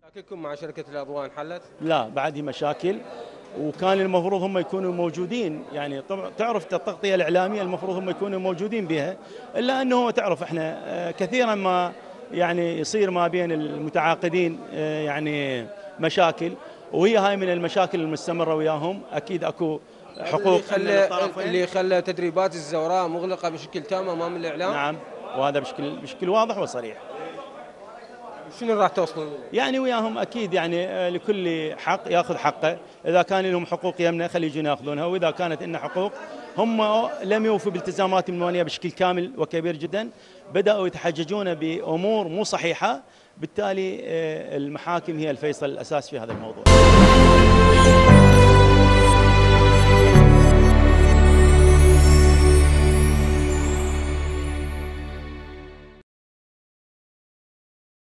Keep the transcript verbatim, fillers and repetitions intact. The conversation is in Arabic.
مشاكلكم مع شركة الأضواء انحلت؟ لا، بعد هي مشاكل، وكان المفروض هم يكونوا موجودين. يعني طبعا تعرف التغطية الإعلامية المفروض هم يكونوا موجودين بها، إلا أنه تعرف إحنا كثيرا ما يعني يصير ما بين المتعاقدين يعني مشاكل، وهي هاي من المشاكل المستمرة وياهم. أكيد أكو حقوق اللي خلى اللي خلى تدريبات الزوراء مغلقة بشكل تام أمام الإعلام. نعم، وهذا بشكل بشكل واضح وصريح. شنو راح توصلون؟ يعني وياهم اكيد يعني لكل حق ياخذ حقه، اذا كان لهم حقوق يمنا خلي يجون ياخذونها، واذا كانت لنا حقوق هم لم يوفوا بالتزاماتهم الماليه بشكل كامل وكبير جدا، بداوا يتحججون بامور مو صحيحه، بالتالي المحاكم هي الفيصل الاساس في هذا الموضوع.